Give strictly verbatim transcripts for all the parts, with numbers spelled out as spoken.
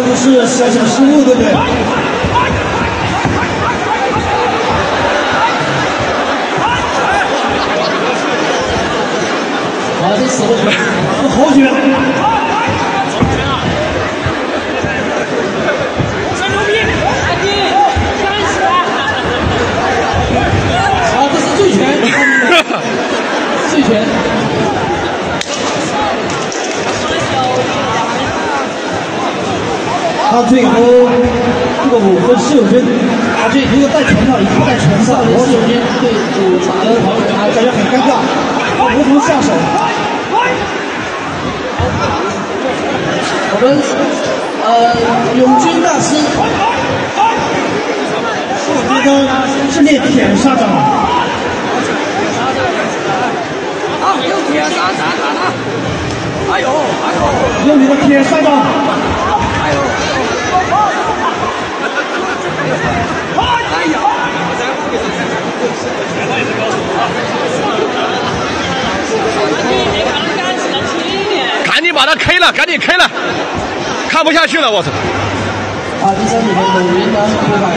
刚不是小小失误，对不对？好，这死不球，是好球。真牛逼！好，这是醉拳，醉拳。阿俊和这个五分施友军，阿俊如果带拳套，已经带拳套，和施友军对主场的球员啊，感觉很尴尬，无从下手。我们呃，永军大师，我觉得是练舔沙掌。啊，用舔沙掌打他！哎呦，哎呦，用你的舔沙掌！哎呦！哎呀！ 赶紧把他 K 了，赶紧 K 了，看不下去了，我操！ 啊，第三组的鲁云南对吧？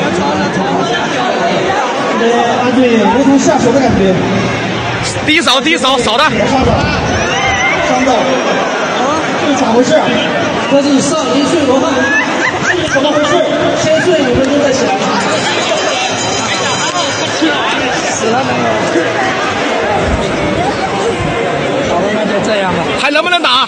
对，阿俊无从下手的感觉。 低扫，低扫，扫他。 伤到，这是咋回事？这是少林睡罗汉，怎么回事？先睡五分钟再起来。死了没有？好了，那就这样吧。 还能不能打？